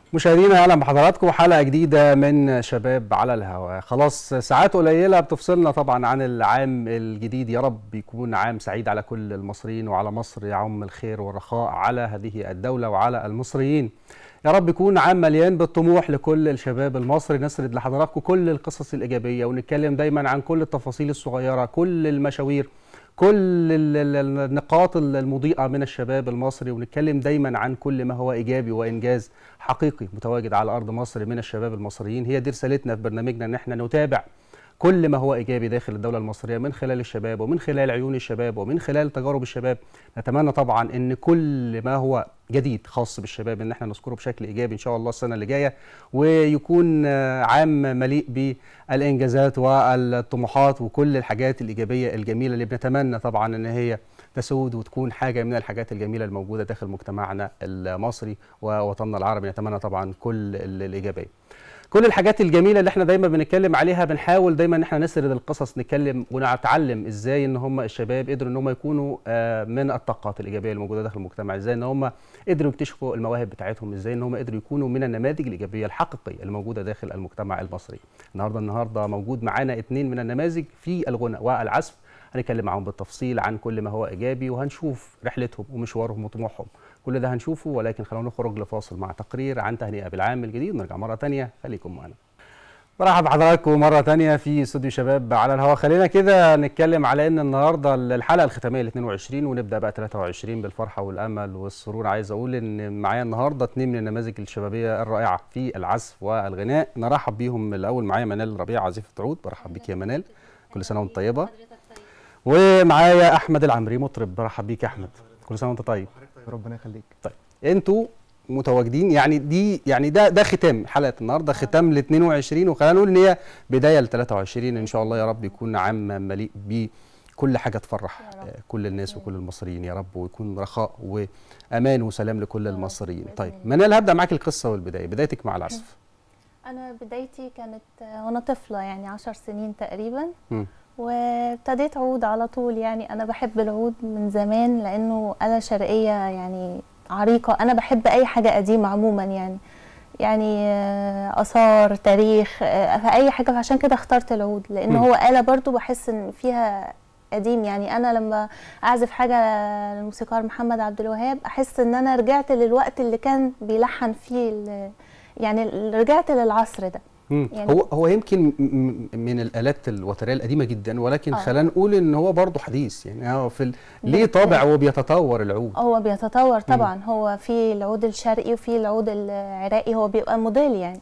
مشاهدينا اهلا بحضراتكم حلقه جديده من شباب على الهواء. خلاص ساعات قليله بتفصلنا طبعا عن العام الجديد، يا رب يكون عام سعيد على كل المصريين وعلى مصر يعم الخير والرخاء على هذه الدوله وعلى المصريين. يا رب يكون عام مليان بالطموح لكل الشباب المصري، نسرد لحضراتكم كل القصص الايجابيه ونتكلم دايما عن كل التفاصيل الصغيره، كل المشاوير، كل النقاط المضيئة من الشباب المصري، ونتكلم دايما عن كل ما هو إيجابي وإنجاز حقيقي متواجد على أرض مصر من الشباب المصريين. هي دي رسالتنا في برنامجنا، إن احنا نتابع كل ما هو إيجابي داخل الدولة المصرية من خلال الشباب ومن خلال عيون الشباب ومن خلال تجارب الشباب. نتمنى طبعا إن كل ما هو جديد خاص بالشباب إن احنا نذكره بشكل إيجابي إن شاء الله السنة اللي جاية، ويكون عام مليء بالإنجازات والطموحات وكل الحاجات الإيجابية الجميلة اللي بنتمنى طبعا إن هي تسود وتكون حاجة من الحاجات الجميلة الموجودة داخل مجتمعنا المصري ووطننا العربي. نتمنى طبعا كل الإيجابية، كل الحاجات الجميله اللي احنا دايما بنتكلم عليها. بنحاول دايما ان احنا نسرد القصص، نتكلم ونتعلم ازاي ان هم الشباب قدروا ان هم يكونوا من الطاقات الايجابيه الموجوده داخل المجتمع، ازاي ان هم قدروا يكتشفوا المواهب بتاعتهم، ازاي ان هم قدروا يكونوا من النماذج الايجابيه الحقيقيه الموجوده داخل المجتمع المصري. النهارده موجود معانا 2 من النماذج في الغنى والعزف، هنتكلم معاهم بالتفصيل عن كل ما هو ايجابي وهنشوف رحلتهم ومشوارهم وطموحهم. كل ده هنشوفه، ولكن خلونا نخرج لفاصل مع تقرير عن تهنئه بالعام الجديد ونرجع مره ثانيه. خليكم معانا. برحب بحضراتكم مره ثانيه في استوديو شباب على الهواء. خلينا كده نتكلم على ان النهارده الحلقه الختاميه ل 22 ونبدا بقى 23 بالفرحه والامل والسرور. عايز اقول ان معايا النهارده 2 من النماذج الشبابيه الرائعه في العزف والغناء. نرحب بيهم الاول. معايا منال ربيع عازفه عود، برحب بيك يا منال، كل سنه وانت طيبه. ومعايا احمد العمري مطرب، برحب بيك يا احمد، كل سنه وانت طيب. ربنا يخليك. طيب انتوا متواجدين، يعني ده ختام حلقه النهارده، ختام ل 22، وخلينا نقول ان هي بدايه ل 23 ان شاء الله. يا رب يكون عام مليء بكل حاجه تفرح كل الناس وكل المصريين يا رب، ويكون رخاء وامان وسلام لكل المصريين. طيب منال، هبدا معاك القصه والبدايه، بدايتك مع العزف. انا بدايتي كانت وانا طفله، يعني 10 سنين تقريبا، وابتديت عود على طول. يعني انا بحب العود من زمان لانه آلة شرقيه يعني عريقه. انا بحب اي حاجه قديمه عموما، يعني اثار، تاريخ، في اي حاجه، فعشان كده اخترت العود لان هو آلة برضو بحس ان فيها قديم. يعني انا لما اعزف حاجه للموسيقار محمد عبد الوهاب احس ان انا رجعت للوقت اللي كان بيلحن فيه، يعني رجعت للعصر ده. يعني هو يمكن من الآلات الوترية القديمة جدا، ولكن خلينا نقول ان هو برضه حديث. يعني هو ليه طابع وبيتطور العود. هو بيتطور طبعا. هو في العود الشرقي وفي العود العراقي، هو بيبقى موديل يعني.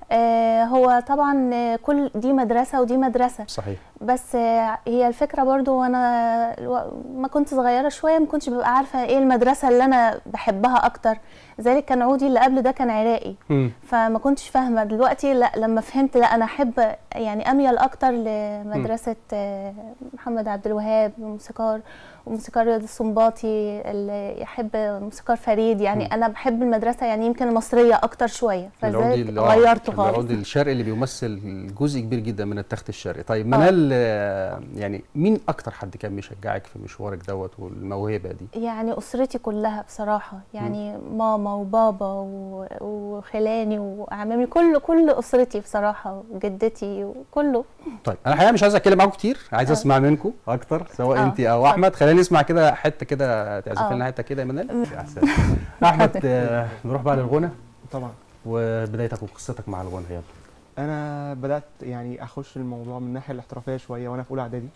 هو طبعا كل دي مدرسة ودي مدرسة. صحيح. بس هي الفكرة برضو، وانا ما كنت صغيرة شوية ما كنتش ببقى عارفة ايه المدرسة اللي انا بحبها اكتر. ذلك كان عودي اللي قبل ده كان عراقي، فما كنتش فاهمة. دلوقتي لا، لما فهمت لا، انا احب يعني اميل اكتر لمدرسة محمد عبد الوهاب، وموسيقار رياض السنباطي، اللي يحب موسيقار فريد. يعني انا بحب المدرسة يعني يمكن المصرية اكتر شوية، فلذلك غيرته خالص. العود الشرقي اللي بيمثل جزء كبير جدا من التخت الشرقي. طيب منال، يعني مين اكتر حد كان بيشجعك في مشوارك دوت والموهبة دي؟ يعني اسرتي كلها بصراحة، يعني ماما وبابا وخلاني واعمامي، كل اسرتي بصراحة، وجدتي وكله. طيب انا الحقيقة مش عايز اتكلم معاكم كتير، عايز اسمع منكم اكتر، سواء انت او احمد. خلينا نسمع كده حته كده، تعزف لنا حته كده يا منال. احمد، نروح بقى للغنى. طبعا. وبدايتك وقصتك مع الغنى يلا. انا بدات يعني اخش الموضوع من الناحيه الاحترافيه شويه وانا في اولى اعدادي.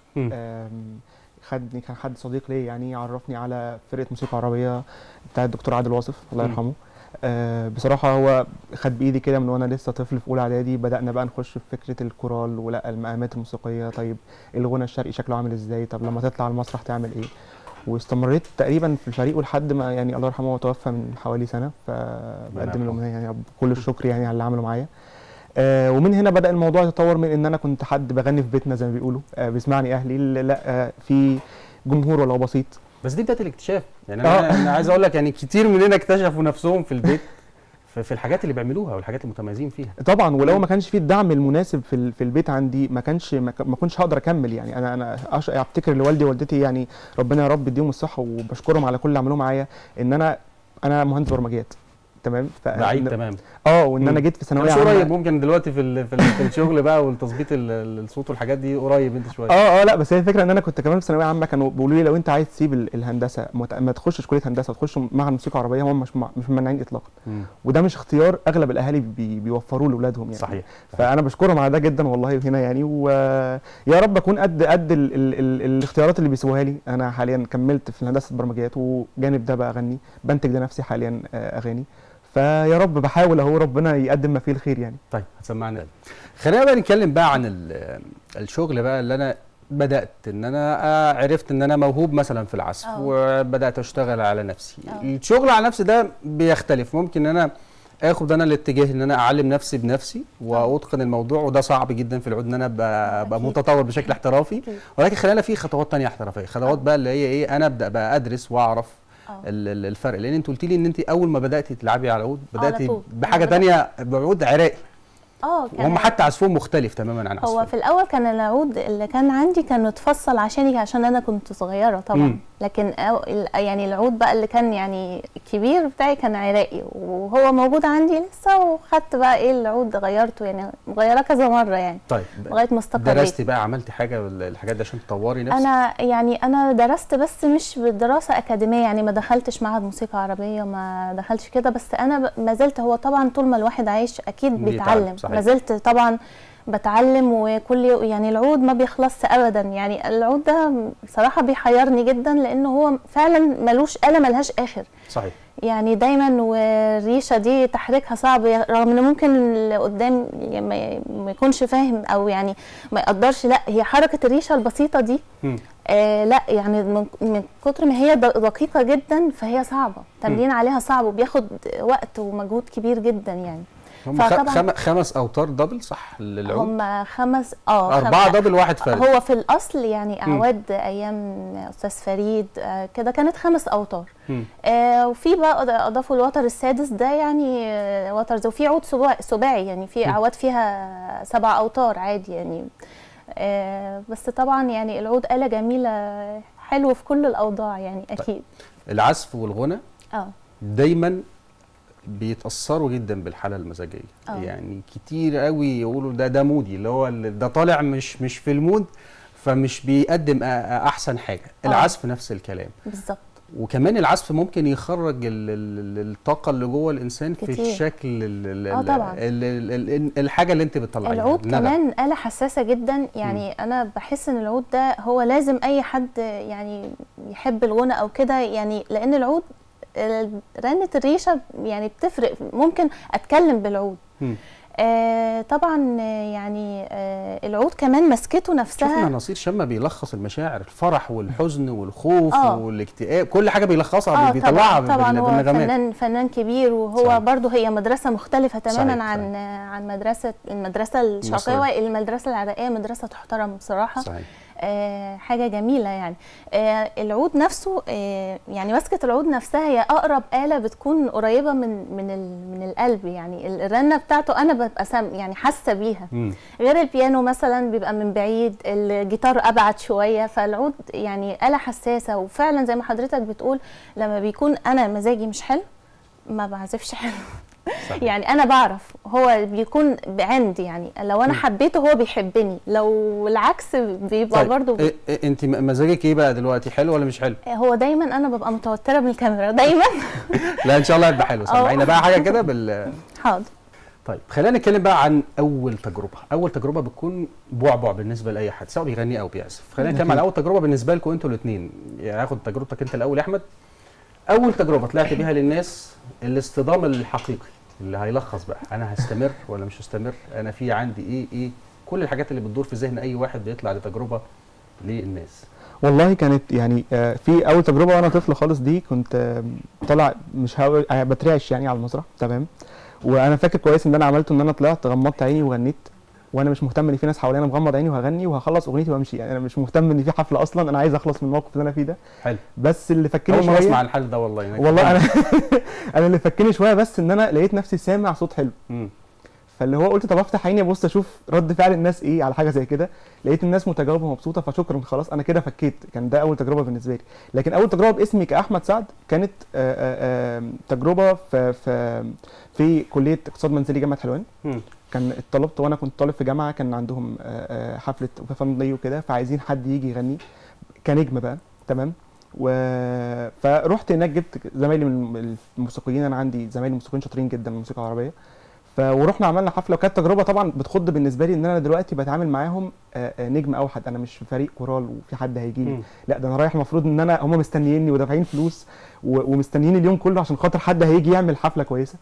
كان حد صديق لي يعني عرفني على فرقه موسيقى عربيه بتاع الدكتور عادل واصف الله يرحمه. بصراحه هو خد بايدي كده من وانا لسه طفل في اولى اعدادي. بدانا بقى نخش في فكره الكورال ولا المقامات الموسيقيه. طيب الغنى الشرقي شكله عامل ازاي؟ طب لما تطلع على المسرح تعمل ايه؟ واستمريت تقريبا في الفريق ولحد ما يعني الله يرحمه هو توفى من حوالي سنه، فبقدم له يعني كل الشكر يعني على اللي عمله معايا. ومن هنا بدأ الموضوع يتطور من ان انا كنت حد بغني في بيتنا زي ما بيقولوا، بيسمعني اهلي، لا في جمهور ولو بسيط. بس دي بدايه الاكتشاف. يعني انا عايز اقول لك، يعني كتير مننا اكتشفوا نفسهم في البيت في الحاجات اللي بيعملوها والحاجات المتميزين فيها. طبعا، ولو ما كانش في الدعم المناسب في البيت عندي ما كنتش هقدر اكمل. يعني انا افتكر لوالدي ووالدتي، يعني ربنا يا رب يديهم الصحه وبشكرهم على كل اللي عملوه معايا، ان انا مهندس برمجيات. تمام. بعيد تمام. وان انا جيت في ثانويه عامه قريب ممكن دلوقتي في الشغل بقى والتظبيط الصوت والحاجات دي قريب انت شويه. لا بس هي الفكره ان انا كنت كمان في ثانويه عامه كانوا بيقولوا لي لو انت عايز تسيب الهندسه ما تخشش كليه هندسه وتخش معهد موسيقى عربيه، هم مش ممنعين اطلاقا. وده مش اختيار اغلب الاهالي بيوفروه لاولادهم يعني. صحيح. فانا بشكرهم على ده جدا والله هنا يعني، ويا رب اكون قد الاختيارات اللي بيسووها لي. انا حاليا كملت في هندسه البرمجيات وجانب ده بقى اغني، بنتج لنفسي حاليا اغاني، فيا رب بحاول اهو ربنا يقدم ما فيه الخير يعني. طيب هتسمعنا. خلينا بقى نتكلم بقى عن الشغل بقى اللي انا بدات ان انا عرفت ان انا موهوب مثلا في العزف وبدات اشتغل على نفسي. الشغل على نفسي ده بيختلف، ممكن ان انا اخد انا الاتجاه ان انا اعلم نفسي بنفسي واتقن الموضوع، وده صعب جدا في العود ان انا ابقى متطور بشكل احترافي، ولكن خلينا في خطوات ثانيه احترافيه، خطوات بقى اللي هي ايه، انا ابدا بقى ادرس واعرف الفرق. لان انت قلتي لي ان انت اول ما بداتي تلعبي على العود بداتي بحاجه ثانيه، بعود عراقي. وهم حتى عزفهم مختلف تماما عن عزفهم. هو في الاول كان العود اللي كان عندي كان متفصل عشان انا كنت صغيره طبعا. لكن يعني العود بقى اللي كان يعني الكبير بتاعي كان عراقي، وهو موجود عندي لسه، وخدت بقى ايه العود غيرته يعني، مغيره كذا مره يعني. طيب لغايه ما استقريت. درستي بقى، عملتي حاجه الحاجات دي عشان تطوري نفسك؟ انا درست بس مش بدراسه اكاديميه يعني، ما دخلتش معهد موسيقى عربيه، ما دخلتش كده، بس انا ما زلت، هو طبعا طول ما الواحد عايش اكيد بيتعلم. ما زلت طبعا بتعلم، وكل يعني العود ما بيخلصش ابدا يعني. العود ده بصراحه بيحيرني جدا، لانه هو فعلا ملوش آلة ملهاش اخر. صحيح. يعني دايما، والريشه دي تحريكها صعب، رغم ان ممكن اللي قدام ما يكونش فاهم او يعني ما يقدرش، لا هي حركه الريشه البسيطه دي لا يعني من كتر ما هي دقيقه جدا فهي صعبه، تمرين عليها صعب وبياخد وقت ومجهود كبير جدا يعني. هم 5 اوتار دبل صح للعود؟ هم 5 4 دبل 1 فرد. هو في الاصل يعني اعواد ايام استاذ فريد كده كانت 5 اوتار. وفي بقى اضافوا الوتر السادس ده يعني وتر، وفي عود سباعي يعني، في اعواد فيها 7 اوتار عادي يعني. بس طبعا يعني العود آلة جميله، حلو في كل الاوضاع يعني اكيد. العزف والغنى دايما بيتأثروا جدا بالحالة المزاجية. يعني كتير قوي يقولوا ده مودي، اللي هو ده طالع مش في المود، فمش بيقدم احسن حاجة. العزف نفس الكلام بالظبط. وكمان العزف ممكن يخرج الطاقة اللي جوه الإنسان في الشكل طبعا. الحاجة اللي انت بتطلعيها. العود كمان آلة حساسة جدا يعني. أنا بحس إن العود ده هو لازم أي حد يعني يحب الغنى أو كده يعني، لأن العود رنة الريشة يعني بتفرق. ممكن أتكلم بالعود. طبعا يعني العود كمان مسكته نفسها. شفنا نصير شما بيلخص المشاعر، الفرح والحزن والخوف والاكتئاب، كل حاجه بيلخصها بيطلعها طبعا. بالنغمات. هو فنان كبير، وهو برضه هي مدرسه مختلفه تماما عن المدرسه الشرقيه. المدرسه العراقيه مدرسه تحترم بصراحه. صحيح. حاجه جميله يعني. العود نفسه يعني مسكه العود نفسها هي اقرب آلة بتكون قريبه من القلب يعني. الرنه بتاعته انا ببقى يعني حاسه بيها، غير البيانو مثلا بيبقى من بعيد، الجيتار ابعد شويه. فالعود يعني آلة حساسه، وفعلا زي ما حضرتك بتقول لما بيكون انا مزاجي مش حلو ما بعزفش حلو. صحيح. يعني انا بعرف هو بيكون عندي يعني، لو انا حبيته هو بيحبني، لو العكس بيبقى طيب. برضو انت مزاجك ايه بقى دلوقتي، حلو ولا مش حلو؟ هو دايما انا ببقى متوتره من الكاميرا دايما. لا ان شاء الله هيبقى حلو. سامعينا بقى حاجه كده حاضر. طيب خلينا نتكلم بقى عن اول تجربه. اول تجربه بتكون بعبع بالنسبه لاي حد سواء بيغني او بيعزف. خلينا نتكلم عن اول تجربه بالنسبه لكم انتوا الاثنين. يعني هاخد تجربتك انت الاول يا احمد. اول تجربه طلعت بيها للناس، الاصطدام الحقيقي اللي هيلخص بقى انا هستمر ولا مش هستمر، انا في عندي ايه كل الحاجات اللي بتدور في ذهن اي واحد بيطلع لتجربه للناس. والله كانت يعني في اول تجربه وانا طفل خالص دي، كنت طالع مش بترعش يعني على المسرح تمام. وانا فاكر كويس ان انا عملته، ان انا طلعت غمضت عيني وغنيت، وانا مش مهتم ان في ناس حواليا، انا مغمض عيني وهغني وهخلص اغنيتي وامشي يعني. انا مش مهتم ان في حفله اصلا، انا عايز اخلص من الموقف اللي انا فيه ده. حلو. بس اللي فكني شويه، اسمع الحل ده والله انا انا اللي فكني شويه بس ان انا لقيت نفسي سامع صوت حلو. فاللي هو قلت طب افتح عيني ابص اشوف رد فعل الناس ايه على حاجه زي كده. لقيت الناس متجاوبه ومبسوطه، فشكرا خلاص انا كده فكيت. كان ده اول تجربه بالنسبه لي. لكن اول تجربه باسمي كاحمد سعد كانت تجربه في كليه اقتصاد منزلي جامعه حلوان. كان اتطلبت وانا كنت طالب في جامعه، كان عندهم حفله فان داي وكده، فعايزين حد يجي يغني كنجم بقى. تمام. فرحت هناك، جبت زمايلي من الموسيقيين، انا عندي زمايلي موسيقيين شاطرين جدا من الموسيقى العربيه. ورحنا عملنا حفله، وكانت تجربه طبعا بتخض بالنسبه لي ان انا دلوقتي بتعامل معاهم نجم اوحد. انا مش في فريق كورال وفي حد هيجي لي، لا ده انا رايح المفروض ان انا هم مستنييني ودافعين فلوس ومستنيين اليوم كله عشان خاطر حد هيجي يعمل حفله كويسه.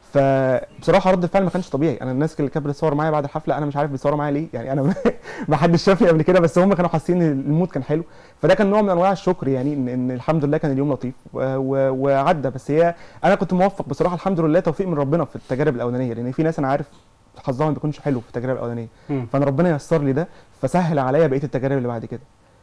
فبصراحه رد الفعل ما كانش طبيعي. انا الناس اللي كانت بتصور معايا بعد الحفله انا مش عارف بيصوروا معايا ليه، يعني انا ما حدش شافني قبل كده، بس هم كانوا حاسين ان المود كان حلو. فده كان نوع من انواع الشكر، يعني ان الحمد لله كان اليوم لطيف وعدى. بس هي انا كنت موفق بصراحه، الحمد لله، توفيق من ربنا في التجارب الاولانيه، لان في ناس انا عارف حظها ما بيكونش حلو في التجارب الاولانيه، فانا ربنا ييسر لي ده فسهل عليا بقيه التجارب اللي بعد كده.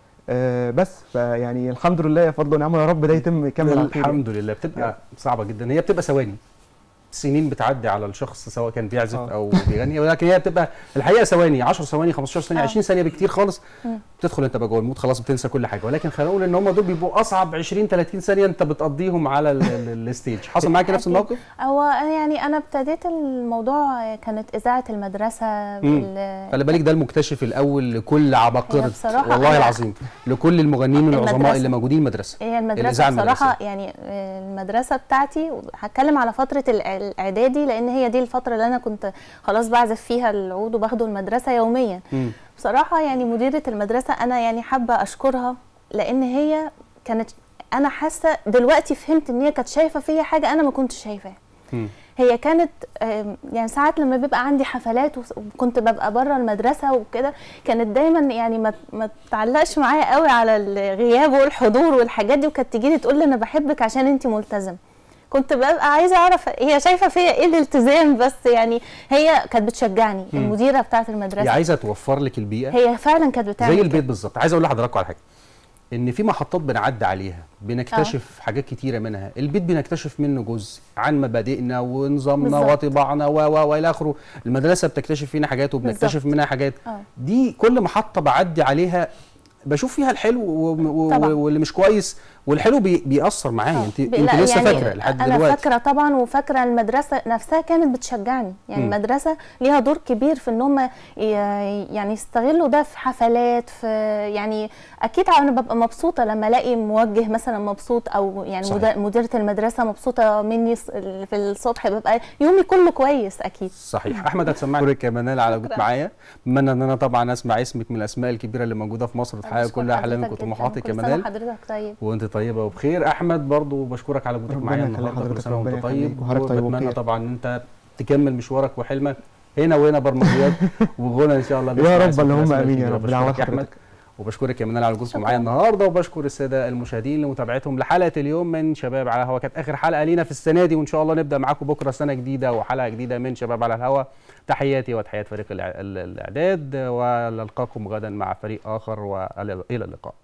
بس فيعني الحمد لله يا فضل ونعمه، يا رب ده يتم يكمل على خير. الحمد لله. بتبقى صعبه جدا، هي بتبقى ثواني، سنين بتعدي على الشخص سواء كان بيعزف او بيغني، ولكن هي بتبقى الحقيقه ثواني، 10 ثواني، 15 ثانيه، 20 ثانيه بكتير خالص. بتدخل انت بقى جوه المود خلاص، بتنسى كل حاجه. ولكن خلينا نقول ان هم دول بيبقوا اصعب 20 30 ثانيه انت بتقضيهم على الستيج. حصل معاكي نفس الموقف؟ هو يعني انا ابتديت الموضوع كانت اذاعه المدرسه. خلي بالك ده المكتشف الاول لكل عباقره والله العظيم، لكل المغنيين العظماء اللي موجودين المدرسه. هي المدرسه بصراحه يعني المدرسه بتاعتي، هتكلم على فتره الاعدادي لان هي دي الفتره اللي انا كنت خلاص بعزف فيها العود وباخده المدرسه يوميا. بصراحه يعني مديره المدرسه انا يعني حابه اشكرها، لان هي كانت، انا حاسه دلوقتي فهمت ان هي كانت شايفه فيا حاجه انا ما كنتش شايفاها. هي كانت يعني ساعات لما بيبقى عندي حفلات وكنت ببقى بره المدرسه وكده، كانت دايما يعني ما تعلقش معايا قوي على الغياب والحضور والحاجات دي، وكانت تيجي لي تقول لي انا بحبك عشان انت ملتزم. كنت ببقى عايزه اعرف هي شايفه فيا ايه الالتزام، بس يعني هي كانت بتشجعني. المديره بتاعه المدرسه هي عايزه توفر لك البيئه، هي فعلا كانت بتعمل زي البيت بالظبط. عايز اقول لحضراتكم على حاجه، ان في محطات بنعدي عليها بنكتشف حاجات كتيره منها. البيت بنكتشف منه جزء عن مبادئنا ونظامنا وطباعنا والى اخره. المدرسه بتكتشف فينا حاجات وبنكتشف منها حاجات. دي كل محطه بعدي عليها بشوف فيها الحلو واللي مش كويس، والحلو بيأثر معايا. انت لسه يعني فاكره لحد دلوقتي؟ انا فاكره طبعا، وفاكره المدرسه نفسها كانت بتشجعني. يعني المدرسه ليها دور كبير في ان هم يعني يستغلوا ده في حفلات، في يعني اكيد انا ببقى مبسوطه لما الاقي موجه مثلا مبسوط، او يعني مديره المدرسه مبسوطه مني في الصبح، ببقى يومي كله كويس اكيد. صحيح. احمد هتسمعني دورك يا منال على وجودك معايا. اتمنى ان انا طبعا اسمع اسمك من الاسماء الكبيره اللي موجوده في مصر وتحقق كل احلامك وطموحاتك يا منال. حضرتك طيب وانت طيبه وبخير. احمد برضو بشكرك على وجودك معايا النهارده، كل سنه وانت طيب، وبتمنى طبعا ان انت تكمل مشوارك وحلمك هنا وهنا برمجيات وغنى ان شاء الله يا رب. اللهم امين يا رب. بشكرك يا احمد، وبشكرك يا منال على وجودكم معايا النهارده، وبشكر الساده المشاهدين لمتابعتهم لحلقه اليوم من شباب على الهوا. كانت اخر حلقه لينا في السنه دي، وان شاء الله نبدا معاكم بكره سنه جديده وحلقه جديده من شباب على الهوا. تحياتي وتحيات فريق الاعداد، ونلقاكم غدا مع فريق اخر، والى اللقاء.